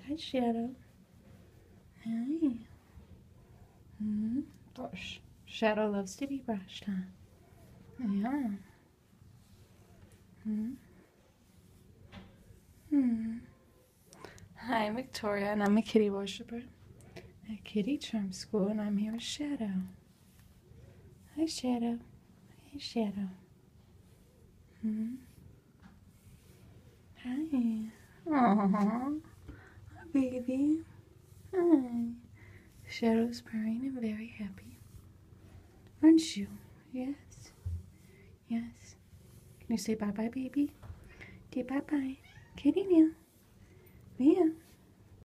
Hi, Shadow. Hi. Gosh, Shadow loves to be brushed, huh? Yeah. Hi, I'm Victoria, and I'm a kitty worshiper at Kitty Charm School, and I'm here with Shadow. Hi, Shadow. Hey, Shadow. Hi. Aww. Hi, baby. Hi. Shadow's purring and very happy. Aren't you? Yes. Yes. Can you say bye-bye, baby? Okay, bye-bye. Kitty now. Mia.